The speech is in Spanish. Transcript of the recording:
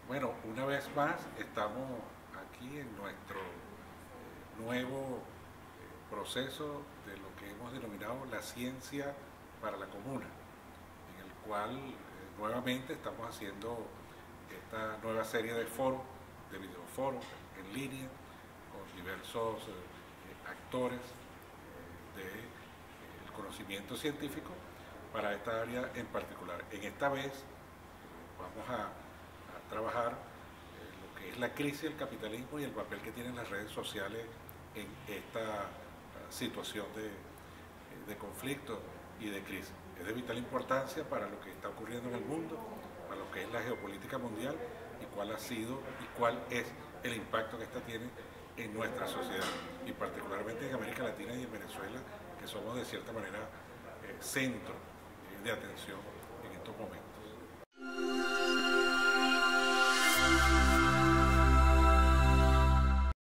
Bueno, una vez más estamos aquí en nuestro nuevo proceso de lo que hemos denominado la ciencia para la comuna, en el cual nuevamente estamos haciendo esta nueva serie de foros, de videoforos en línea, con diversos actores del conocimiento científico para esta área en particular. En esta vez vamos a trabajar lo que es la crisis del capitalismo y el papel que tienen las redes sociales en esta situación de conflicto y de crisis. Es de vital importancia para lo que está ocurriendo en el mundo, para lo que es la geopolítica mundial y cuál ha sido y cuál es el impacto que esta tiene en nuestra sociedad y particularmente en América Latina y en Venezuela, que somos de cierta manera centro de atención en estos momentos.